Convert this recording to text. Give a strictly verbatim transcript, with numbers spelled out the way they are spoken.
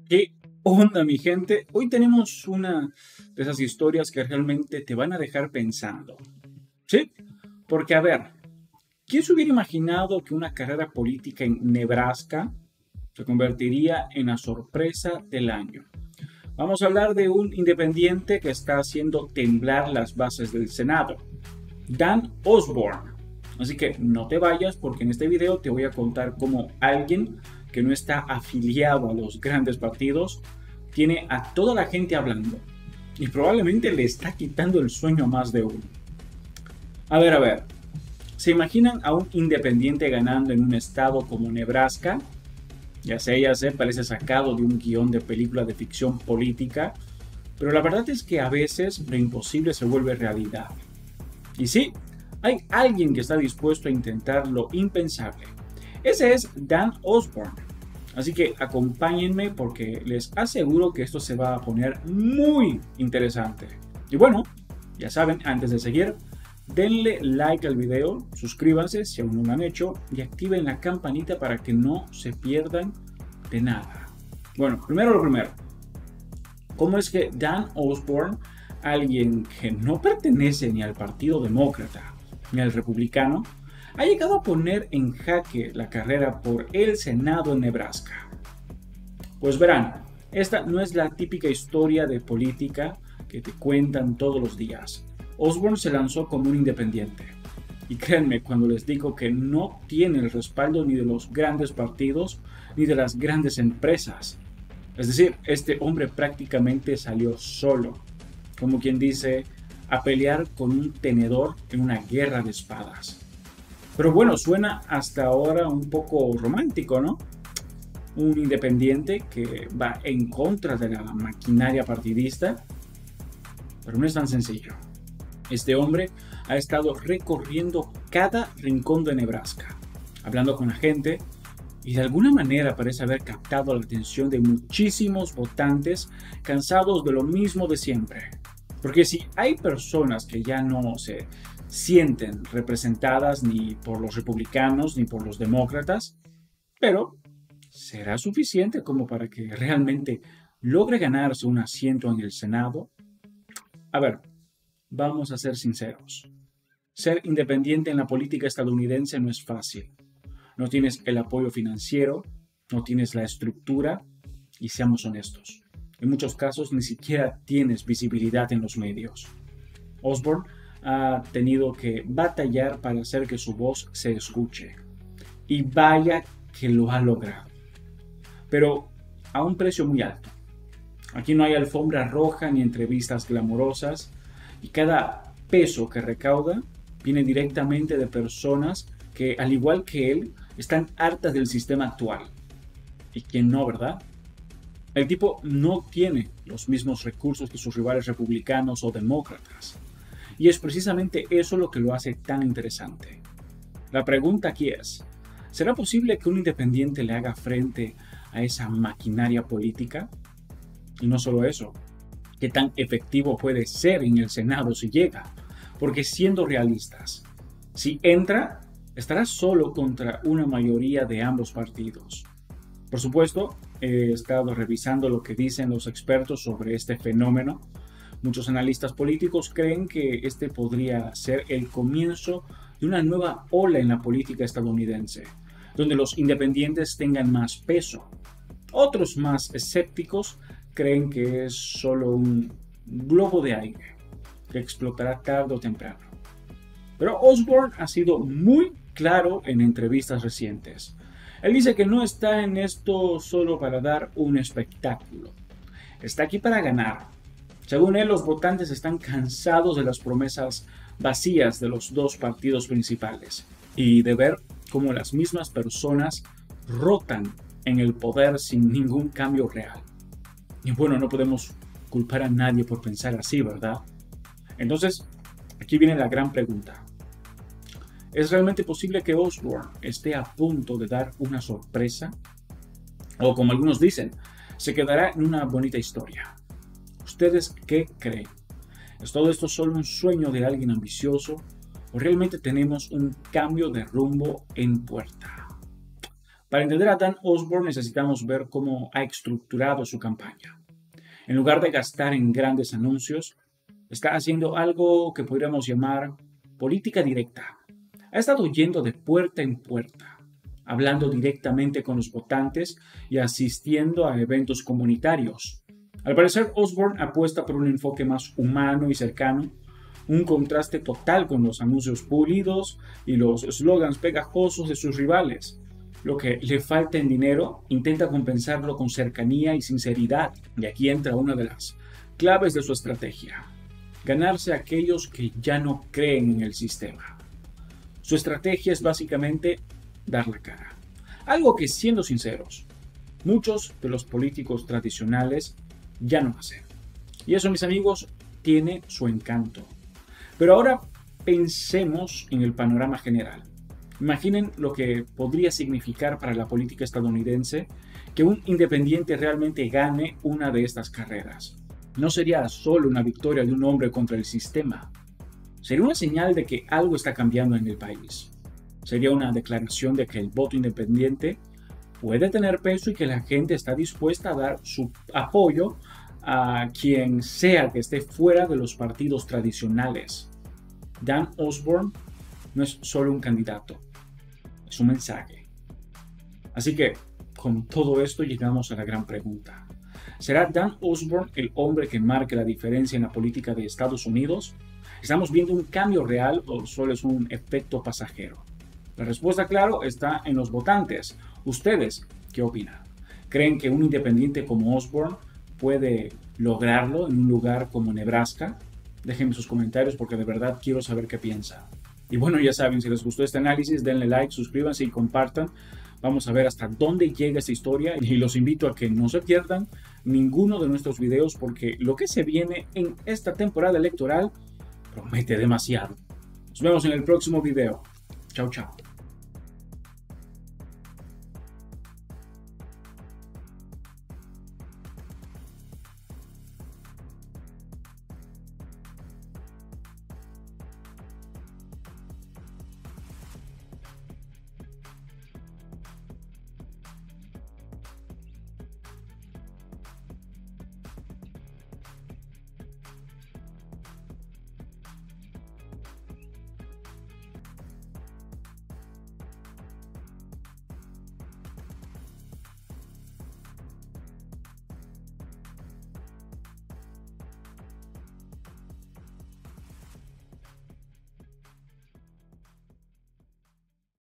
¿Qué onda, mi gente? Hoy tenemos una de esas historias que realmente te van a dejar pensando. ¿Sí? Porque, a ver, ¿quién se hubiera imaginado que una carrera política en Nebraska se convertiría en la sorpresa del año? Vamos a hablar de un independiente que está haciendo temblar las bases del Senado, Dan Osborne. Así que no te vayas porque en este video te voy a contar cómo alguien que no está afiliado a los grandes partidos tiene a toda la gente hablando y probablemente le está quitando el sueño a más de uno. A ver, a ver, ¿se imaginan a un independiente ganando en un estado como Nebraska? Ya sé, ya sé, parece sacado de un guión de película de ficción política, pero la verdad es que a veces lo imposible se vuelve realidad. Y sí, hay alguien que está dispuesto a intentar lo impensable. Ese es Dan Osborne. Así que acompáñenme porque les aseguro que esto se va a poner muy interesante. Y bueno, ya saben, antes de seguir, denle like al video, suscríbanse si aún no lo han hecho y activen la campanita para que no se pierdan de nada. Bueno, primero lo primero. ¿Cómo es que Dan Osborne, alguien que no pertenece ni al Partido Demócrata ni al Republicano, ha llegado a poner en jaque la carrera por el Senado en Nebraska? Pues verán, esta no es la típica historia de política que te cuentan todos los días. Osborne se lanzó como un independiente. Y créanme cuando les digo que no tiene el respaldo ni de los grandes partidos ni de las grandes empresas. Es decir, este hombre prácticamente salió solo, como quien dice, a pelear con un tenedor en una guerra de espadas. Pero bueno, suena hasta ahora un poco romántico, ¿no? Un independiente que va en contra de la maquinaria partidista, pero no es tan sencillo. Este hombre ha estado recorriendo cada rincón de Nebraska, hablando con la gente, y de alguna manera parece haber captado la atención de muchísimos votantes cansados de lo mismo de siempre. Porque si hay personas que ya no se sienten representadas ni por los republicanos ni por los demócratas, pero ¿será suficiente como para que realmente logre ganarse un asiento en el Senado? A ver, vamos a ser sinceros. Ser independiente en la política estadounidense no es fácil. No tienes el apoyo financiero, no tienes la estructura y seamos honestos. En muchos casos ni siquiera tienes visibilidad en los medios. Osborne ha tenido que batallar para hacer que su voz se escuche. Y vaya que lo ha logrado. Pero a un precio muy alto. Aquí no hay alfombra roja ni entrevistas glamorosas. Y cada peso que recauda viene directamente de personas que, al igual que él, están hartas del sistema actual. ¿Y quién no, verdad? El tipo no tiene los mismos recursos que sus rivales republicanos o demócratas. Y es precisamente eso lo que lo hace tan interesante. La pregunta aquí es, ¿será posible que un independiente le haga frente a esa maquinaria política? Y no solo eso, ¿qué tan efectivo puede ser en el Senado si llega? Porque siendo realistas, si entra, estará solo contra una mayoría de ambos partidos. Por supuesto, he estado revisando lo que dicen los expertos sobre este fenómeno. Muchos analistas políticos creen que este podría ser el comienzo de una nueva ola en la política estadounidense, donde los independientes tengan más peso. Otros más escépticos creen que es solo un globo de aire que explotará tarde o temprano. Pero Osborne ha sido muy claro en entrevistas recientes. Él dice que no está en esto solo para dar un espectáculo. Está aquí para ganar. Según él, los votantes están cansados de las promesas vacías de los dos partidos principales y de ver cómo las mismas personas rotan en el poder sin ningún cambio real. Y bueno, no podemos culpar a nadie por pensar así, ¿verdad? Entonces, aquí viene la gran pregunta. ¿Es realmente posible que Osborne esté a punto de dar una sorpresa? O como algunos dicen, se quedará en una bonita historia. ¿Ustedes qué creen? ¿Es todo esto solo un sueño de alguien ambicioso? ¿O realmente tenemos un cambio de rumbo en puerta? Para entender a Dan Osborne necesitamos ver cómo ha estructurado su campaña. En lugar de gastar en grandes anuncios, está haciendo algo que podríamos llamar política directa. Ha estado yendo de puerta en puerta, hablando directamente con los votantes y asistiendo a eventos comunitarios. Al parecer, Osborne apuesta por un enfoque más humano y cercano, un contraste total con los anuncios pulidos y los slogans pegajosos de sus rivales. Lo que le falta en dinero, intenta compensarlo con cercanía y sinceridad. Y aquí entra una de las claves de su estrategia: ganarse a aquellos que ya no creen en el sistema. Su estrategia es básicamente dar la cara. Algo que, siendo sinceros, muchos de los políticos tradicionales ya no hacen. Y eso, mis amigos, tiene su encanto. Pero ahora pensemos en el panorama general. Imaginen lo que podría significar para la política estadounidense que un independiente realmente gane una de estas carreras. No sería solo una victoria de un hombre contra el sistema. Sería una señal de que algo está cambiando en el país. Sería una declaración de que el voto independiente puede tener peso y que la gente está dispuesta a dar su apoyo a quien sea que esté fuera de los partidos tradicionales. Dan Osborne no es solo un candidato, es un mensaje. Así que, con todo esto llegamos a la gran pregunta. ¿Será Dan Osborne el hombre que marque la diferencia en la política de Estados Unidos? ¿Estamos viendo un cambio real o solo es un efecto pasajero? La respuesta, claro, está en los votantes. ¿Ustedes qué opinan? ¿Creen que un independiente como Osborne puede lograrlo en un lugar como Nebraska? Déjenme sus comentarios porque de verdad quiero saber qué piensan. Y bueno, ya saben, si les gustó este análisis, denle like, suscríbanse y compartan. Vamos a ver hasta dónde llega esta historia y los invito a que no se pierdan ninguno de nuestros videos porque lo que se viene en esta temporada electoral promete demasiado. Nos vemos en el próximo video. Chao, chao.